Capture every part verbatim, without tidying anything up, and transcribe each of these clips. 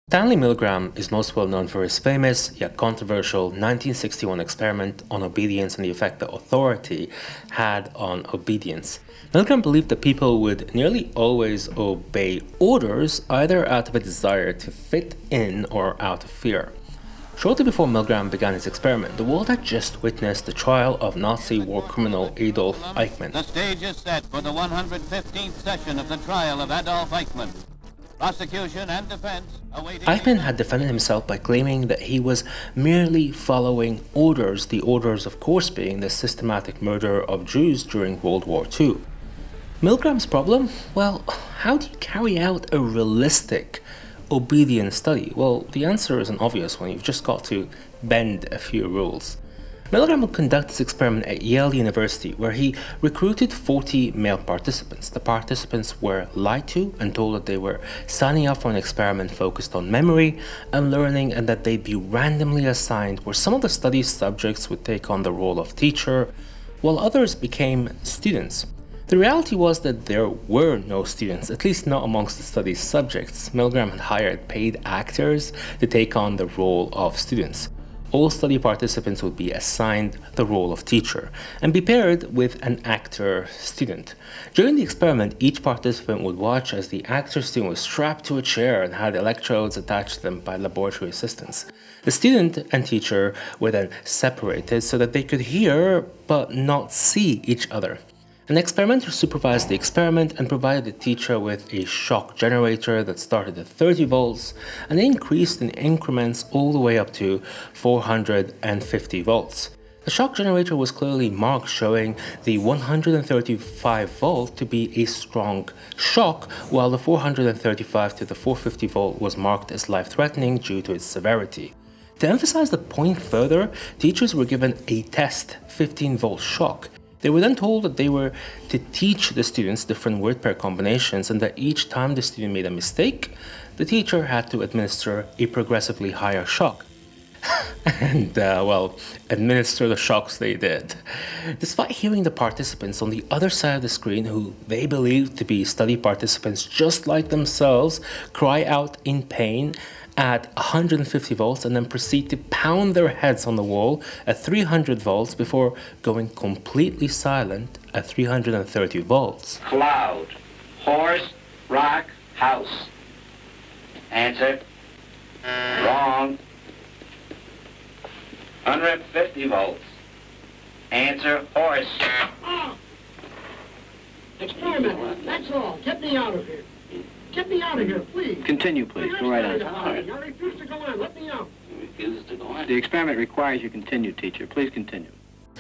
Stanley Milgram is most well known for his famous yet controversial nineteen sixty-one experiment on obedience and the effect that authority had on obedience. Milgram believed that people would nearly always obey orders either out of a desire to fit in or out of fear. Shortly before Milgram began his experiment, the world had just witnessed the trial of Nazi war criminal Adolf Eichmann. The stage is set for the one hundred fifteenth session of the trial of Adolf Eichmann. Prosecution and defense awaiting... Eichmann had defended himself by claiming that he was merely following orders, the orders of course being the systematic murder of Jews during World War Two. Milgram's problem? Well, how do you carry out a realistic obedience study? Well, the answer isn't obvious when you've just got to bend a few rules. Milgram would conduct this experiment at Yale University, where he recruited forty male participants. The participants were lied to and told that they were signing up for an experiment focused on memory and learning, and that they'd be randomly assigned where some of the study subjects would take on the role of teacher, while others became students. The reality was that there were no students, at least not amongst the study subjects. Milgram had hired paid actors to take on the role of students. All study participants would be assigned the role of teacher and be paired with an actor student. During the experiment, each participant would watch as the actor student was strapped to a chair and had electrodes attached to them by laboratory assistants. The student and teacher were then separated so that they could hear but not see each other. An experimenter supervised the experiment and provided the teacher with a shock generator that started at thirty volts and increased in increments all the way up to four hundred fifty volts. The shock generator was clearly marked, showing the one hundred thirty-five volt to be a strong shock, while the four hundred thirty-five to the four hundred fifty volt was marked as life-threatening due to its severity. To emphasize the point further, teachers were given a test fifteen volt shock. They were then told that they were to teach the students different word pair combinations, and that each time the student made a mistake, the teacher had to administer a progressively higher shock. and, uh, well, administer the shocks they did. Despite hearing the participants on the other side of the screen, who they believed to be study participants just like themselves, cry out in pain at one hundred fifty volts and then proceed to pound their heads on the wall at three hundred volts before going completely silent at three hundred thirty volts. Cloud, horse, rock, house. Answer. Wrong. one hundred fifty volts. Answer, horse. Oh. Experiment, that's all. Get me out of here. Get me out of here, please. Continue, please. Go right on. I refuse to go on. Let me out. He refuses to go on. The experiment requires you continue, teacher. Please continue.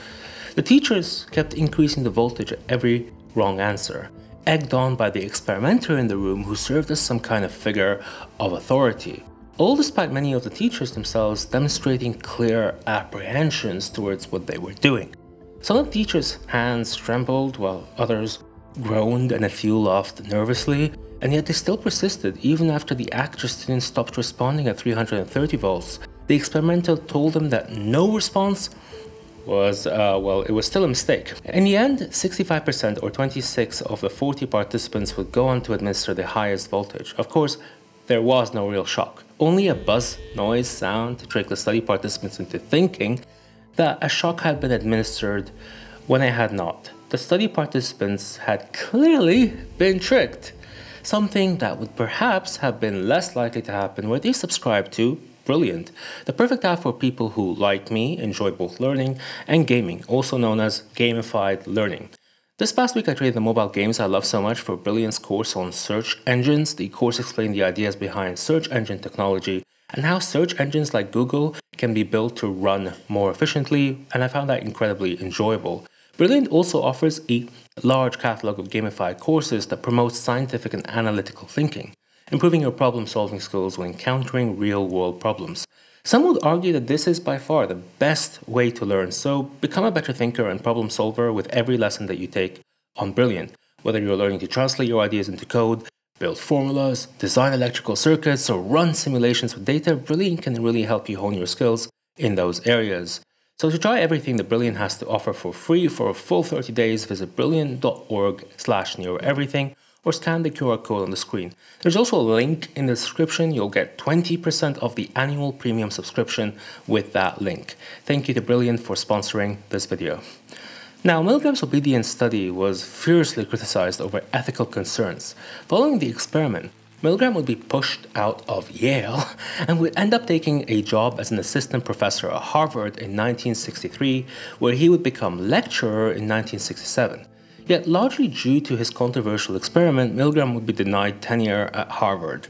The teachers kept increasing the voltage at every wrong answer, egged on by the experimenter in the room who served as some kind of figure of authority, all despite many of the teachers themselves demonstrating clear apprehensions towards what they were doing. Some of the teachers' hands trembled while others groaned and a few laughed nervously, and yet they still persisted even after the actor student stopped responding at three hundred thirty volts. The experimenter told them that no response was, uh, well, it was still a mistake. In the end, sixty-five percent or twenty-six of the forty participants would go on to administer the highest voltage. Of course, there was no real shock, only a buzz noise sound to trick the study participants into thinking that a shock had been administered when it had not. The study participants had clearly been tricked, something that would perhaps have been less likely to happen where they subscribed to Brilliant, the perfect app for people who, like me, enjoy both learning and gaming, also known as gamified learning. This past week I traded the mobile games I love so much for Brilliant's course on search engines. The course explained the ideas behind search engine technology and how search engines like Google can be built to run more efficiently, and I found that incredibly enjoyable. Brilliant also offers a large catalog of gamified courses that promote scientific and analytical thinking, improving your problem-solving skills when encountering real-world problems. Some would argue that this is by far the best way to learn, so become a better thinker and problem solver with every lesson that you take on Brilliant. Whether you're learning to translate your ideas into code, build formulas, design electrical circuits, or run simulations with data, Brilliant can really help you hone your skills in those areas. So to try everything that Brilliant has to offer for free for a full thirty days, visit brilliant dot org slash neuroeverything or scan the Q R code on the screen. There's also a link in the description. You'll get twenty percent of the annual premium subscription with that link. Thank you to Brilliant for sponsoring this video. Now, Milgram's obedience study was fiercely criticized over ethical concerns. Following the experiment, Milgram would be pushed out of Yale and would end up taking a job as an assistant professor at Harvard in nineteen sixty-three, where he would become lecturer in nineteen sixty-seven. Yet, largely due to his controversial experiment, Milgram would be denied tenure at Harvard.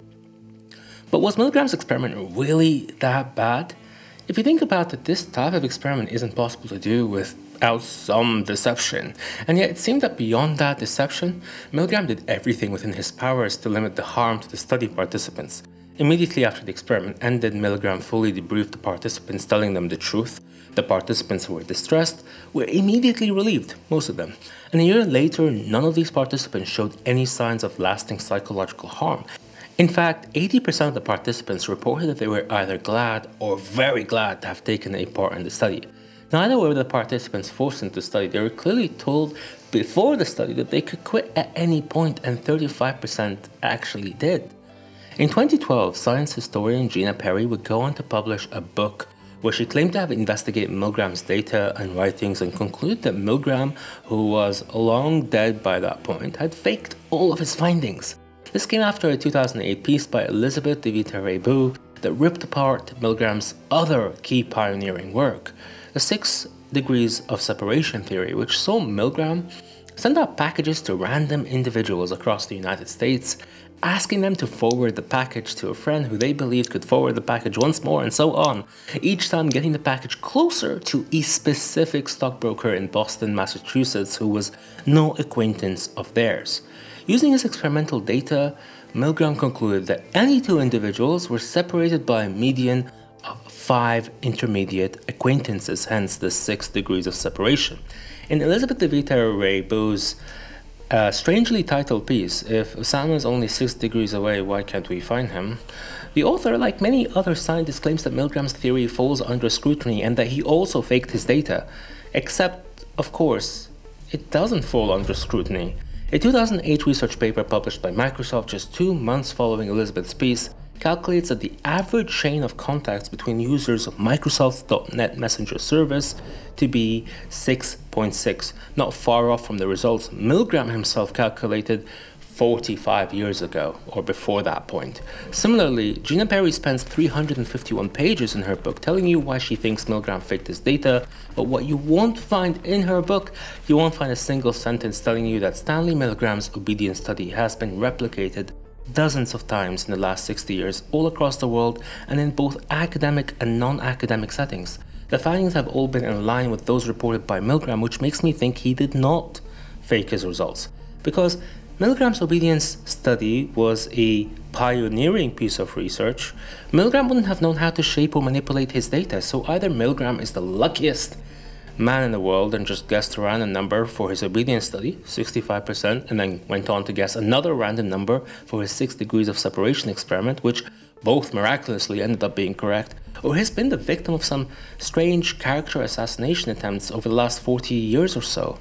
But was Milgram's experiment really that bad? If you think about it, this type of experiment isn't possible to do without some deception. And yet it seemed that beyond that deception, Milgram did everything within his powers to limit the harm to the study participants. Immediately after the experiment ended, Milgram fully debriefed the participants, telling them the truth. The participants who were distressed were immediately relieved, most of them. And a year later, none of these participants showed any signs of lasting psychological harm. In fact, eighty percent of the participants reported that they were either glad or very glad to have taken a part in the study. Neither were the participants forced into the study. They were clearly told before the study that they could quit at any point, and thirty-five percent actually did. In twenty twelve, science historian Gina Perry would go on to publish a book where she claimed to have investigated Milgram's data and writings and concluded that Milgram, who was long dead by that point, had faked all of his findings. This came after a two thousand eight piece by Elizabeth de Vita-Raybould that ripped apart Milgram's other key pioneering work, the six degrees of separation theory, which saw Milgram send out packages to random individuals across the United States, asking them to forward the package to a friend who they believed could forward the package once more, and so on, each time getting the package closer to a specific stockbroker in Boston, Massachusetts, who was no acquaintance of theirs. Using his experimental data, Milgram concluded that any two individuals were separated by a median of five intermediate acquaintances, hence the six degrees of separation. In Elizabeth de Vita-Raybould's uh, strangely titled piece, "If Osama is only six degrees away, why can't we find him?" the author, like many other scientists, claims that Milgram's theory falls under scrutiny and that he also faked his data. Except, of course, it doesn't fall under scrutiny. A two thousand eight research paper published by Microsoft just two months following Elizabeth's piece calculates that the average chain of contacts between users of Microsoft's dot net Messenger service to be six point six, not far off from the results Milgram himself calculated forty-five years ago, or before that point. Similarly, Gina Perry spends three hundred fifty-one pages in her book telling you why she thinks Milgram faked his data, but what you won't find in her book, you won't find a single sentence telling you that Stanley Milgram's obedience study has been replicated dozens of times in the last sixty years all across the world and in both academic and non-academic settings. The findings have all been in line with those reported by Milgram, which makes me think he did not fake his results. Because Milgram's obedience study was a pioneering piece of research, Milgram wouldn't have known how to shape or manipulate his data, so either Milgram is the luckiest man in the world and just guessed a random number for his obedience study, sixty-five percent, and then went on to guess another random number for his six degrees of separation experiment, which both miraculously ended up being correct, or he's been the victim of some strange character assassination attempts over the last forty years or so.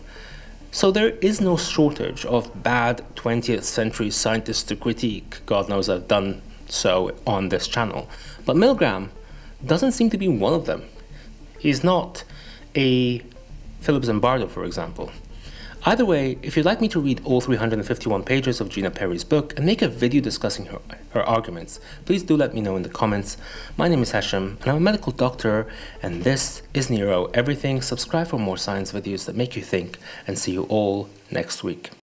So there is no shortage of bad twentieth century scientists to critique. God knows I've done so on this channel. But Milgram doesn't seem to be one of them. He's not a Philip Zimbardo, for example. Either way, if you'd like me to read all three hundred fifty-one pages of Gina Perry's book and make a video discussing her, her arguments, please do let me know in the comments. My name is Hashem, and I'm a medical doctor, and this is Neuro Everything. Subscribe for more science videos that make you think, and see you all next week.